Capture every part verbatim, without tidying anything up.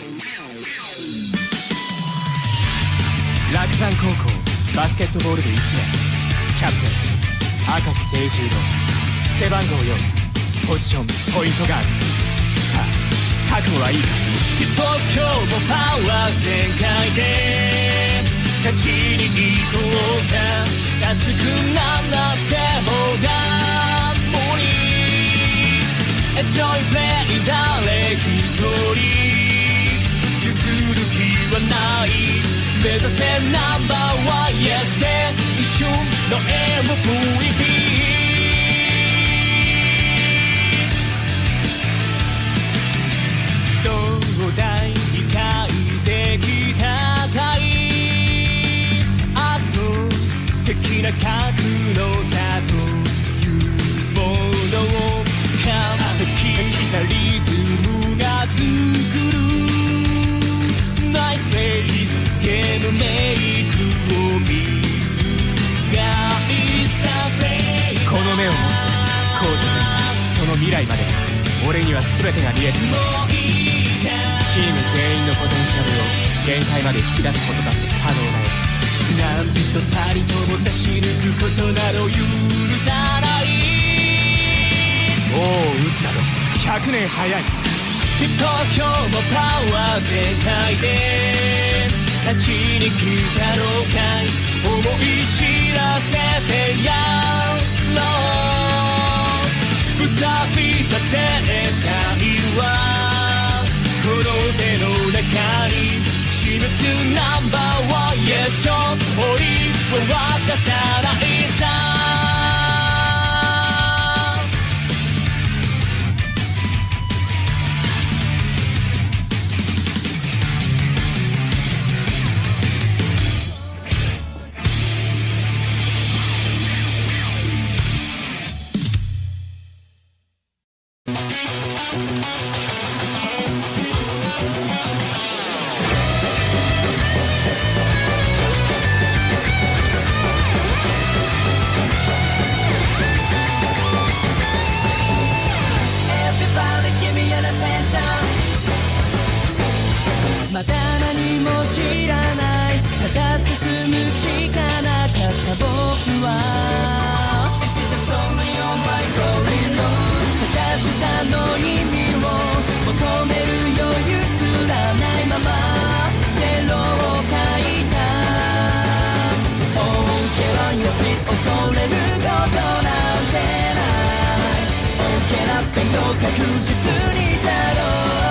洛山高校バスケットボール部いちねんキャプテン明石誠十郎、背番号よん、ポジションポイントガード。さあ覚悟はいいか。東京もパワー全開で勝ちに行こうか。熱くならってもがもりエンジョイプレイ誰一人譲る気はない。目指せナンバーワン Yes 一瞬の エムブイピー。東大に書いてきたかい圧倒的な格の差というものを完璧なリズムが作るナイスペースゲームメイクを見るがいさペイ。この目を持ってコート全その未来まで俺には全てが見えている。チーム全員のポテンシャルを限界まで引き出すことだって可能だよ。なんとたりとも出し抜くことなど許さない。もう打つなどひゃくねん早い。東京もパワー全開で立ちに来たのかい。思い知らせてやろう。ぶざび立てたいわこの手の中に示すナンバーワン Yes 勝利は渡さないさ。まだ何も知らない、ただ進むしかなかった僕は正しさの意味を求める余裕すらないままゼロを書いた。オンケランより恐れることなんてない。オンケラペンと確実にだろう。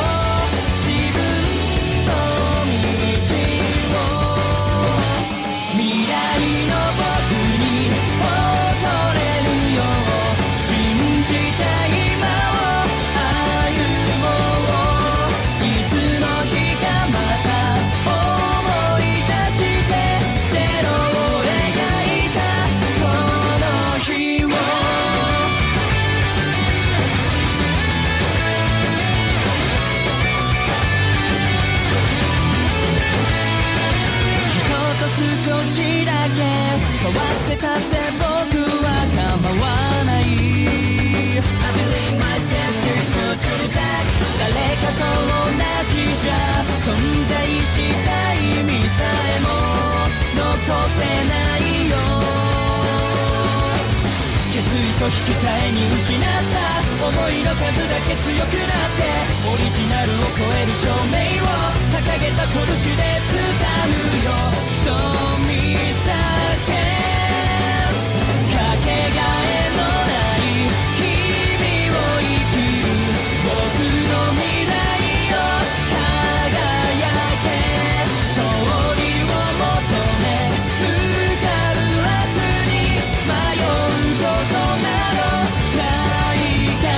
少しだけ変わってたって僕は構わない。 I believe myself to the back 誰かと同じじゃ存在した意味さえも残せないよ。決意と引き換えに失った思いの数だけ強くなってオリジナルを超える証明を掲げた拳で掴むよ。Don't miss a chance かけがえのない君を生きる僕の未来を輝け。勝利を求め向かう明日に迷うことなどないから。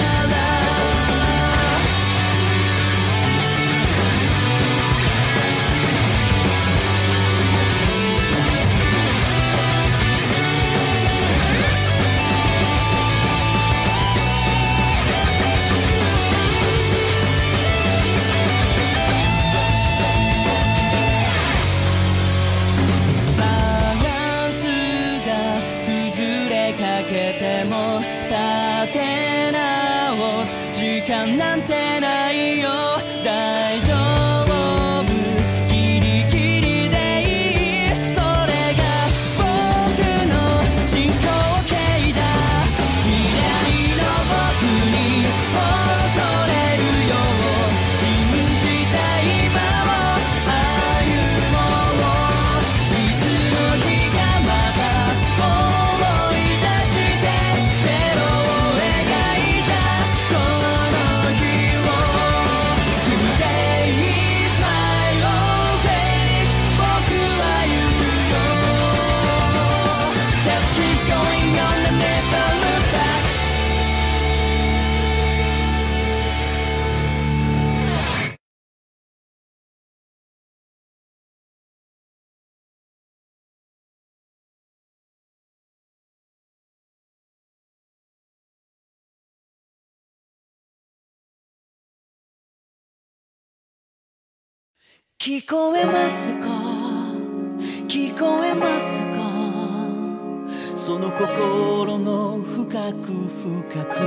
聞こえますか、聞こえますか、その心の深く深く、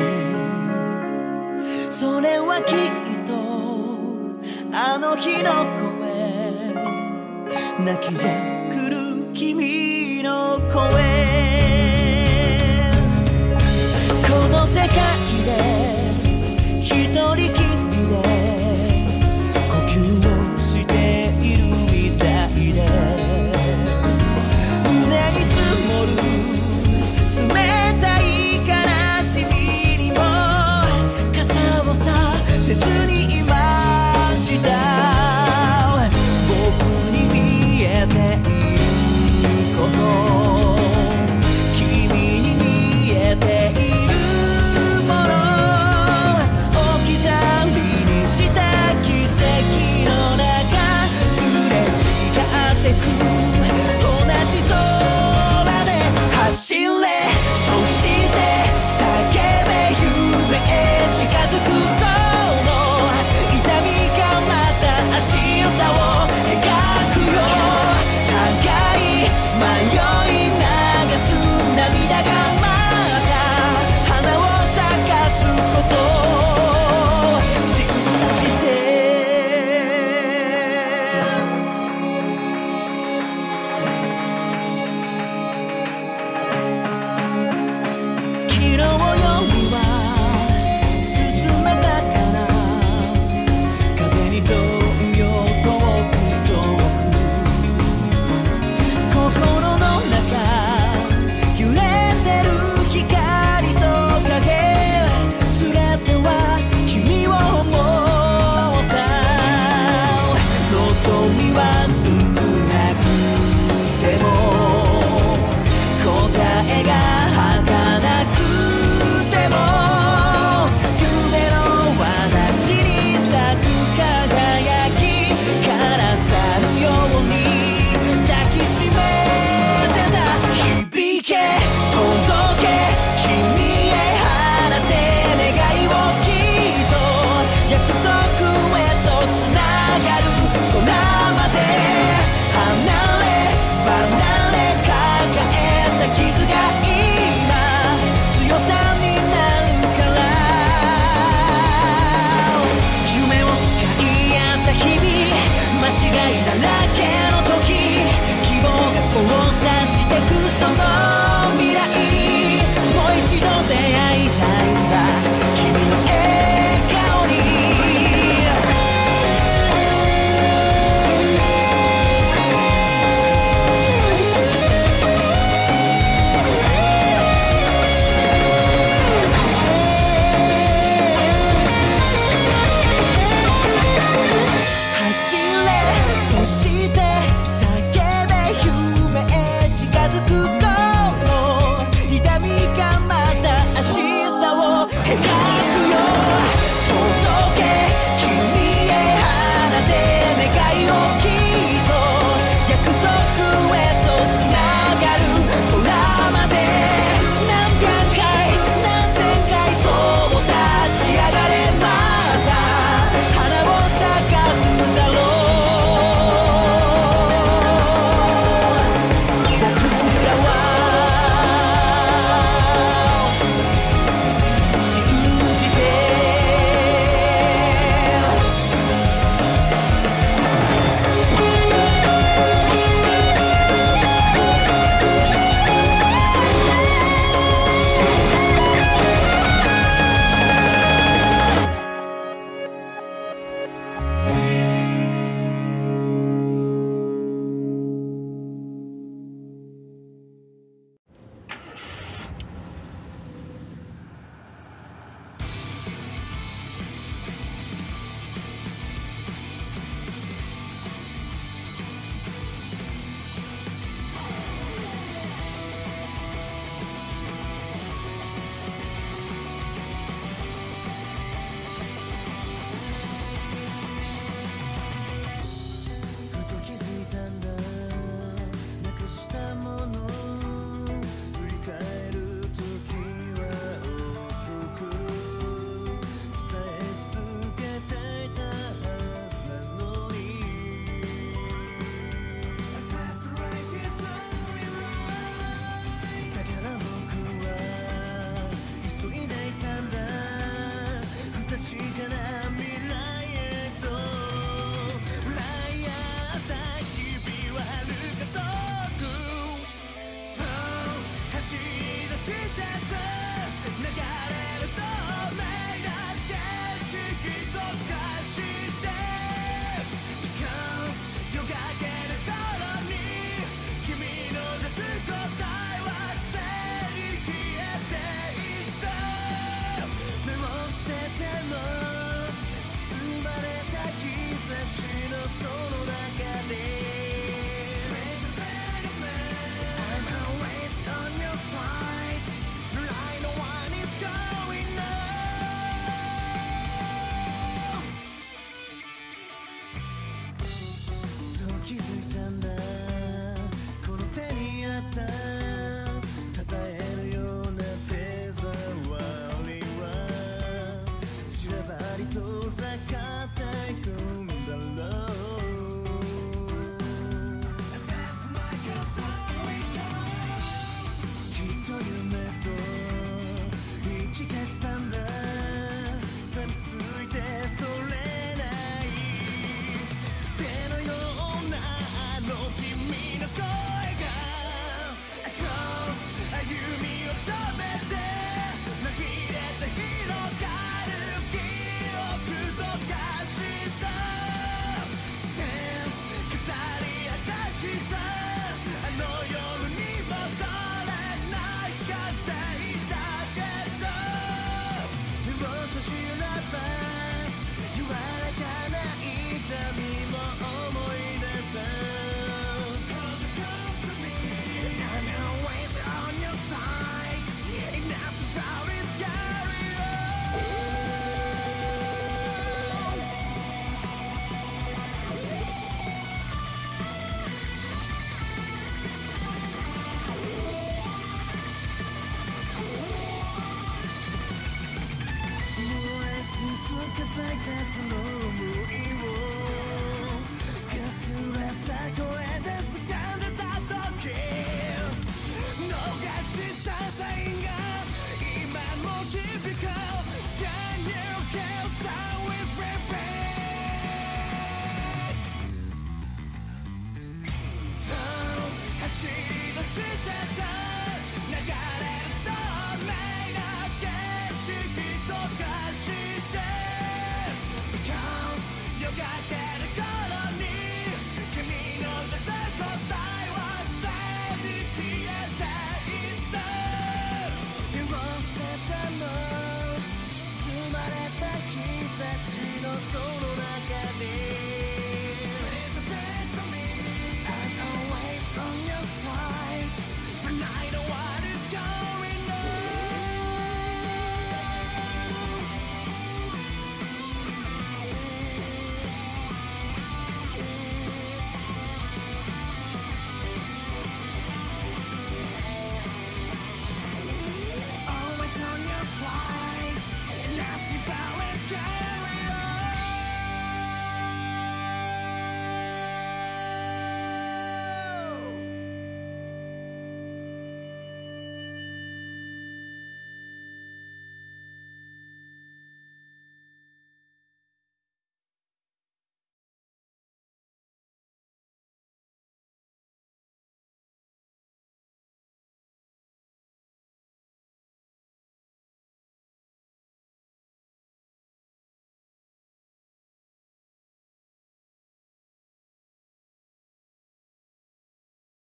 それはきっとあの日の声、泣きじゃくる君の声。この世界で一人きりで呼吸をしているみたいで、胸に積もる冷たい悲しみにも傘をさせずにいました。僕に見えていること、君に見えているもの、置き去りにした奇跡の中すれ違ってく、同じ空で走れ、そして叫べ、夢へ近づくこの痛みがまた明日を描くよ。互い迷い流す涙がまた花を咲かすことを信じて、昨日よりは進めたかな、風に飛ぶよ遠く遠く、心の中揺れてる光と影、連れては君を思った。望みは少なくても答えが儚くても、夢の輪立ちに咲く輝きから去るように抱きしめてた。響け届け君へ放て願いを、きっと約束へとつながる空まで、離れ離れ抱えた傷が今強さになるから、夢を誓い合った日々、間違いだらけの時、希望が交差してくその